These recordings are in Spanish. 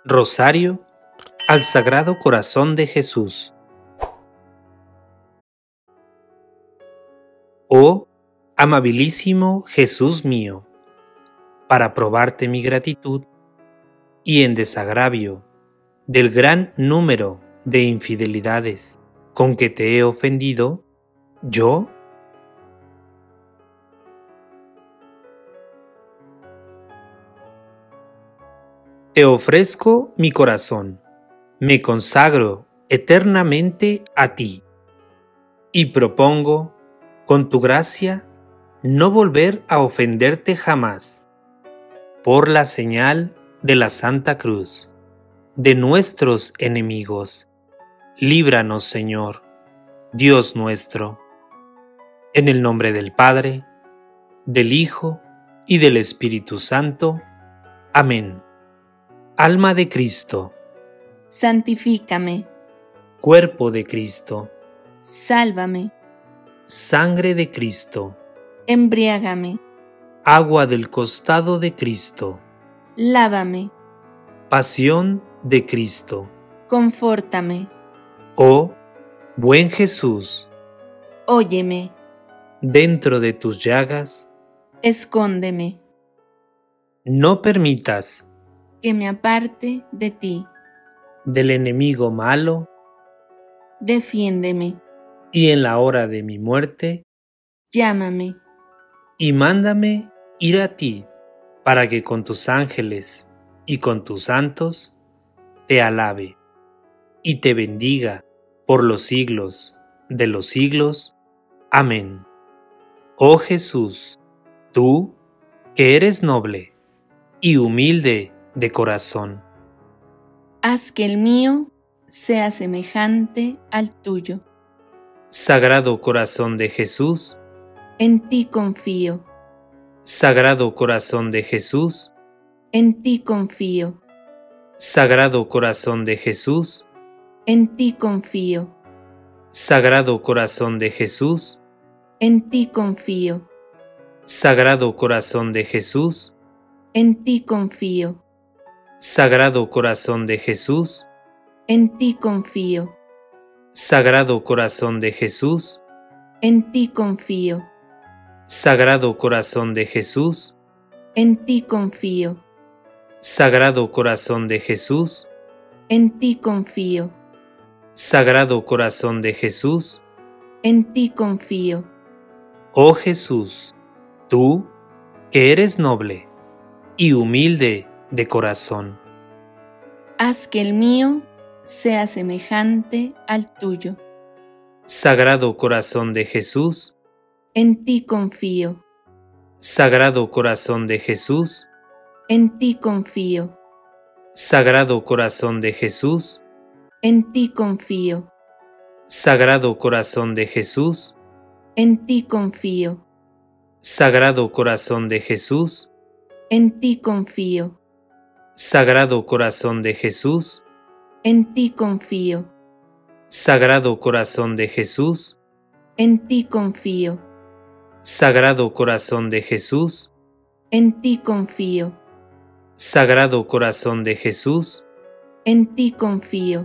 Rosario al Sagrado Corazón de Jesús. Oh amabilísimo Jesús mío, para probarte mi gratitud y en desagravio del gran número de infidelidades con que te he ofendido, yo te ofrezco mi corazón, me consagro eternamente a ti y propongo, con tu gracia, no volver a ofenderte jamás. Por la señal de la Santa Cruz, de nuestros enemigos, líbranos, Señor, Dios nuestro. En el nombre del Padre, del Hijo y del Espíritu Santo. Amén. Alma de Cristo, santifícame. Cuerpo de Cristo, Sálvame. sangre de Cristo, Embriágame. agua del costado de Cristo, Lávame. pasión de Cristo. Confórtame. Oh buen Jesús, Óyeme. dentro de tus llagas, Escóndeme. no permitas Que me aparte de ti. del enemigo malo, Defiéndeme. y en la hora de mi muerte, Llámame. y mándame ir a ti, para que con tus ángeles y con tus santos te alabe y te bendiga por los siglos de los siglos. Amén. Oh Jesús, tú que eres noble y humilde de corazón, Haz que el mío sea semejante al tuyo. Sagrado Corazón de Jesús, En ti confío. Sagrado Corazón de Jesús, En ti confío. Sagrado Corazón de Jesús, En ti confío. Sagrado Corazón de Jesús, En ti confío. Sagrado Corazón de Jesús, En ti confío. Sagrado Corazón de Jesús, En ti confío. Sagrado Corazón de Jesús, En ti confío. Sagrado Corazón de Jesús, En ti confío. Sagrado Corazón de Jesús, En ti confío. Sagrado Corazón de Jesús. En ti confío. Oh Jesús, tú que eres noble y humilde de corazón, Haz que el mío sea semejante al tuyo. Sagrado Corazón de Jesús, En ti confío. Sagrado Corazón de Jesús, En ti confío. Sagrado Corazón de Jesús, En ti confío. Sagrado Corazón de Jesús, En ti confío. Sagrado Corazón de Jesús, En ti confío. Sagrado Corazón de Jesús, En ti confío. Sagrado Corazón de Jesús, En ti confío. Sagrado Corazón de Jesús, En ti confío. Sagrado Corazón de Jesús, En ti confío.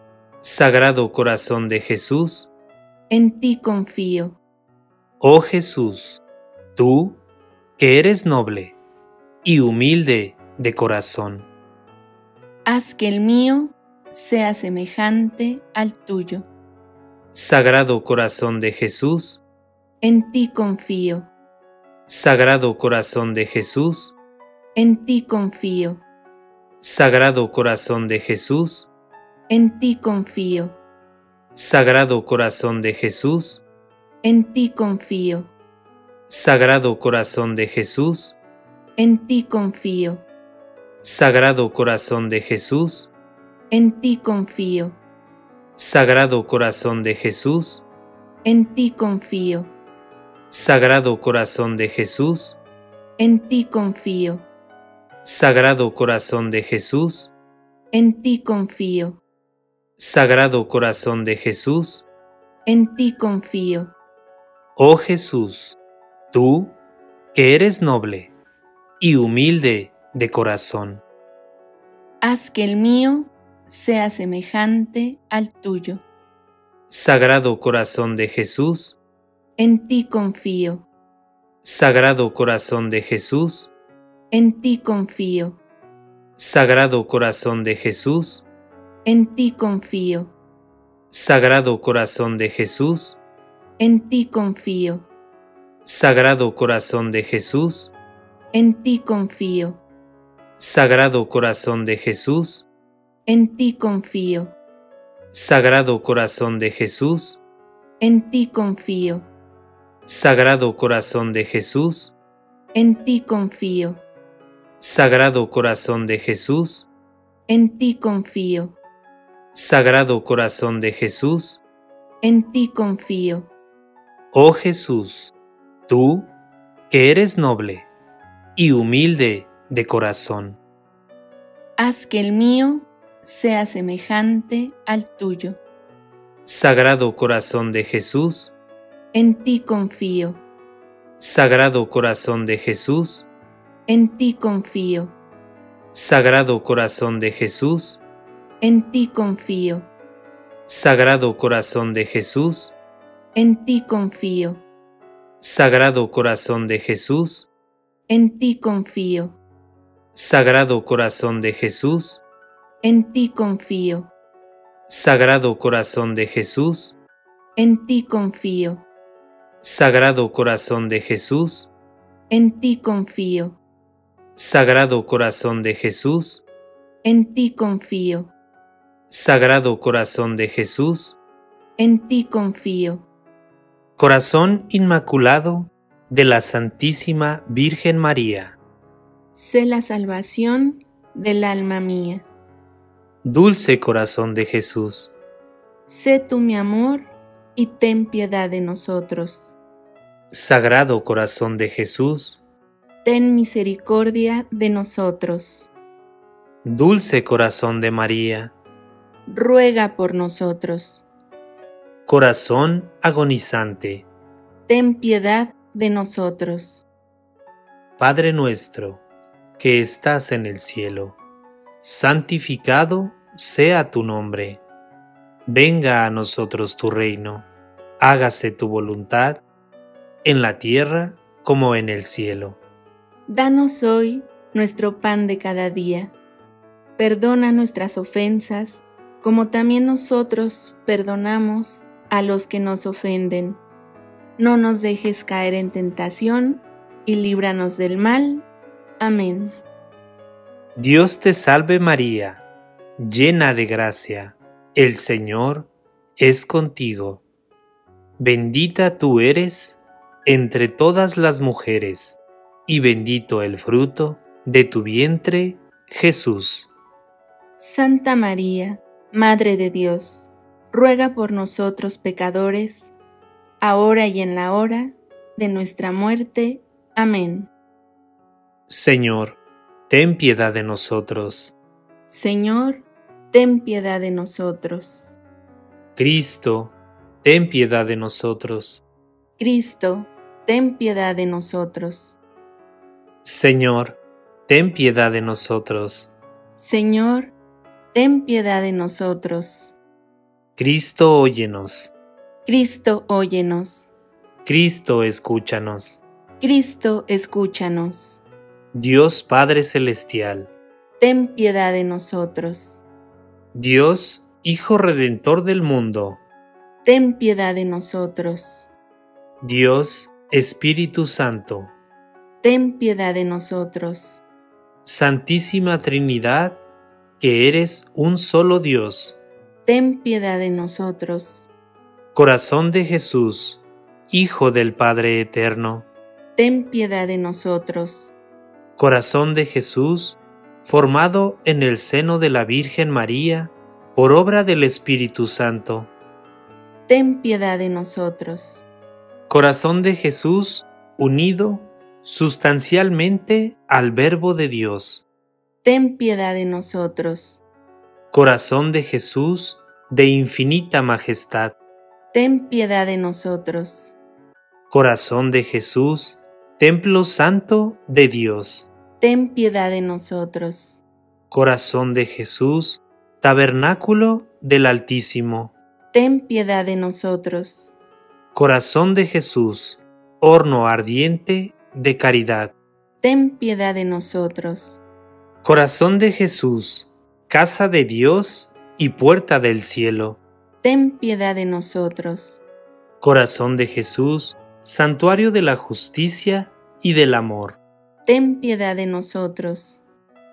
Sagrado Corazón de Jesús. En ti confío. Oh Jesús, tú que eres noble y humilde de corazón, Haz que el mío sea semejante al tuyo. Sagrado Corazón de Jesús, En ti confío. Sagrado Corazón de Jesús, En ti confío. Sagrado Corazón de Jesús, En ti confío. Sagrado Corazón de Jesús, En ti confío. Sagrado Corazón de Jesús, En ti confío. Sagrado Corazón de Jesús, En ti confío. Sagrado Corazón de Jesús, En ti confío. Sagrado Corazón de Jesús, En ti confío. Sagrado Corazón de Jesús, En ti confío. Sagrado Corazón de Jesús. En ti confío. Oh Jesús, tú que eres noble y humilde de corazón, haz que el mío sea semejante al tuyo. Sagrado Corazón de Jesús, En ti confío, Sagrado Corazón de Jesús, en ti confío, Sagrado Corazón de Jesús, en ti confío, Sagrado Corazón de Jesús, en ti confío, Sagrado Corazón de Jesús, en ti confío, Sagrado Corazón de Jesús, en ti confío, Sagrado Corazón de Jesús, en ti confío, Sagrado Corazón de Jesús, en ti confío, Sagrado Corazón de Jesús, en ti confío, Sagrado Corazón de Jesús. en ti confío. Oh Jesús, tú que eres noble y humilde de corazón, Haz que el mío sea semejante al tuyo. Sagrado Corazón de Jesús, En ti confío, Sagrado Corazón de Jesús, en ti confío, Sagrado Corazón de Jesús, en ti confío, Sagrado Corazón de Jesús, en ti confío, Sagrado Corazón de Jesús, en ti confío, Sagrado Corazón de Jesús, en ti confío, Sagrado Corazón de Jesús, en ti confío, Sagrado Corazón de Jesús, en ti confío, Sagrado Corazón de Jesús, en ti confío, Sagrado Corazón de Jesús, en ti confío. Corazón Inmaculado de la Santísima Virgen María, Sé la salvación del alma mía. Dulce Corazón de Jesús, Sé tú mi amor y ten piedad de nosotros. Sagrado Corazón de Jesús, Ten misericordia de nosotros. Dulce Corazón de María, Ruega por nosotros. Corazón agonizante, Ten piedad de nosotros. Padre nuestro, que estás en el cielo, santificado sea tu nombre. Venga a nosotros tu reino, hágase tu voluntad, en la tierra como en el cielo. Danos hoy nuestro pan de cada día. Perdona nuestras ofensas, como también nosotros perdonamos a los que nos ofenden. No nos dejes caer en tentación y líbranos del mal. Amén. Dios te salve María, llena de gracia, el Señor es contigo. Bendita tú eres entre todas las mujeres, y bendito el fruto de tu vientre, Jesús. Santa María, Madre de Dios, ruega por nosotros pecadores, ahora y en la hora de nuestra muerte. Amén. Señor, ten piedad de nosotros. Señor, ten piedad de nosotros. Cristo, ten piedad de nosotros. Cristo, ten piedad de nosotros. Señor, ten piedad de nosotros. Señor, ten piedad de nosotros. Cristo, óyenos. Cristo, óyenos. Cristo, escúchanos. Cristo, escúchanos. Dios Padre Celestial, Ten piedad de nosotros. Dios, Hijo Redentor del mundo, Ten piedad de nosotros. Dios, Espíritu Santo, Ten piedad de nosotros. Santísima Trinidad, que eres un solo Dios. Ten piedad de nosotros. Corazón de Jesús, Hijo del Padre Eterno, Ten piedad de nosotros. Corazón de Jesús, formado en el seno de la Virgen María, por obra del Espíritu Santo. Ten piedad de nosotros. Corazón de Jesús, unido sustancialmente al Verbo de Dios. Ten piedad de nosotros. Corazón de Jesús, de infinita majestad. Ten piedad de nosotros. Corazón de Jesús, templo santo de Dios. Ten piedad de nosotros. Corazón de Jesús, tabernáculo del Altísimo. ten piedad de nosotros. Corazón de Jesús, horno ardiente de caridad. Ten piedad de nosotros. Corazón de Jesús, casa de Dios y puerta del cielo. Ten piedad de nosotros. Corazón de Jesús, santuario de la justicia y del amor. Ten piedad de nosotros.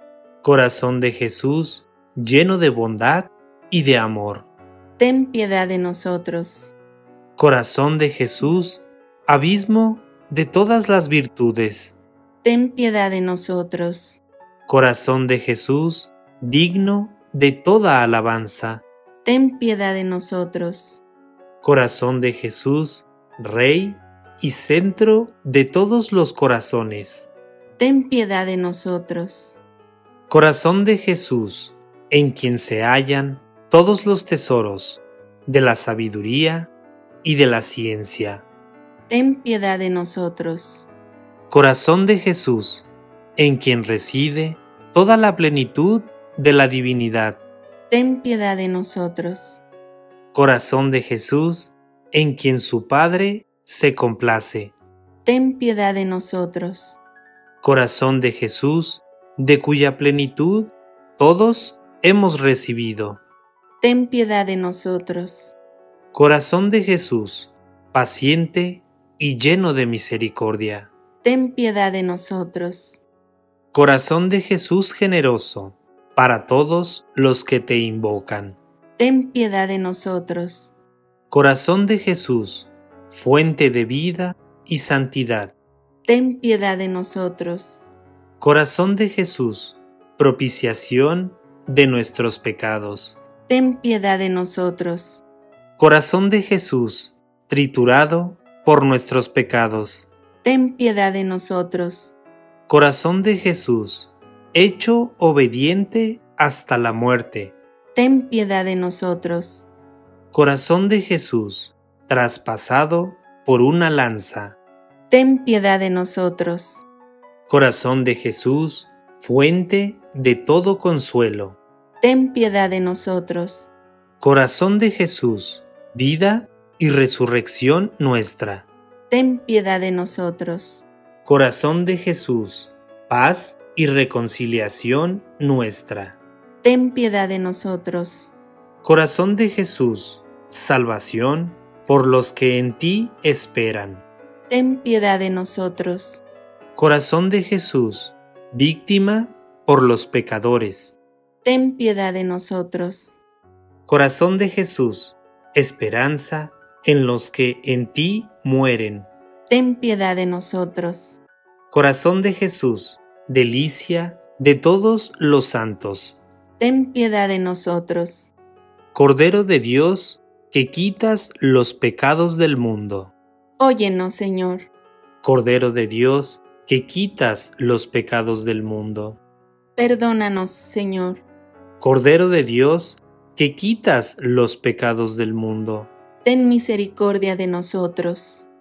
Corazón de Jesús, lleno de bondad y de amor. Ten piedad de nosotros. Corazón de Jesús, abismo de todas las virtudes. Ten piedad de nosotros. Corazón de Jesús, digno de toda alabanza. Ten piedad de nosotros. Corazón de Jesús, Rey y centro de todos los corazones. Ten piedad de nosotros. Corazón de Jesús, en quien se hallan todos los tesoros de la sabiduría y de la ciencia. Ten piedad de nosotros. Corazón de Jesús, en quien reside toda la plenitud de la divinidad. Ten piedad de nosotros. Corazón de Jesús, en quien su Padre se complace. Ten piedad de nosotros. Corazón de Jesús, de cuya plenitud todos hemos recibido. Ten piedad de nosotros. Corazón de Jesús, paciente y lleno de misericordia. Ten piedad de nosotros. Corazón de Jesús generoso, para todos los que te invocan. Ten piedad de nosotros. Corazón de Jesús, fuente de vida y santidad. Ten piedad de nosotros. Corazón de Jesús, propiciación de nuestros pecados. Ten piedad de nosotros. Corazón de Jesús, triturado por nuestros pecados. Ten piedad de nosotros. Corazón de Jesús, hecho obediente hasta la muerte. Ten piedad de nosotros. Corazón de Jesús, traspasado por una lanza. Ten piedad de nosotros. Corazón de Jesús, fuente de todo consuelo. Ten piedad de nosotros. Corazón de Jesús, vida y resurrección nuestra. Ten piedad de nosotros. Corazón de Jesús, paz y reconciliación nuestra. Ten piedad de nosotros. Corazón de Jesús, salvación por los que en ti esperan. Ten piedad de nosotros. Corazón de Jesús, víctima por los pecadores. Ten piedad de nosotros. Corazón de Jesús, esperanza en los que en ti mueren. Ten piedad de nosotros. Corazón de Jesús, delicia de todos los santos. Ten piedad de nosotros. Cordero de Dios, que quitas los pecados del mundo. Óyenos, Señor. Cordero de Dios, que quitas los pecados del mundo. Perdónanos, Señor. Cordero de Dios, que quitas los pecados del mundo. Ten misericordia de nosotros.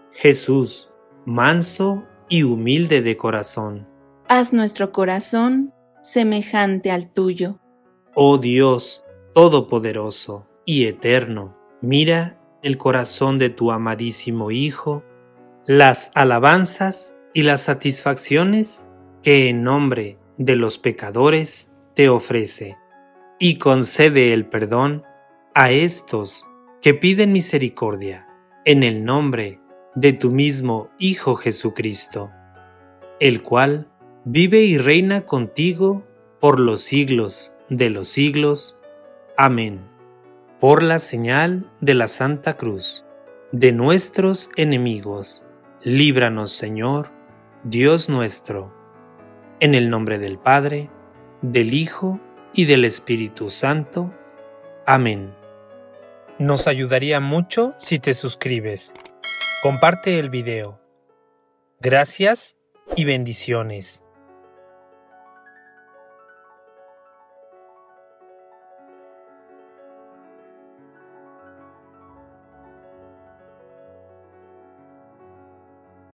Jesús, manso y humilde de corazón. Haz nuestro corazón semejante al tuyo. Oh Dios, todopoderoso y eterno, mira el corazón de tu amadísimo Hijo, las alabanzas y las satisfacciones que en nombre de los pecadores te ofrece, y concede el perdón a estos que piden misericordia, en el nombre de tu mismo Hijo Jesucristo, el cual vive y reina contigo por los siglos de los siglos. Amén. Por la señal de la Santa Cruz, de nuestros enemigos, líbranos, Señor, Dios nuestro. En el nombre del Padre, del Hijo y del Espíritu Santo. Amén. Nos ayudaría mucho si te suscribes. Comparte el video. Gracias y bendiciones.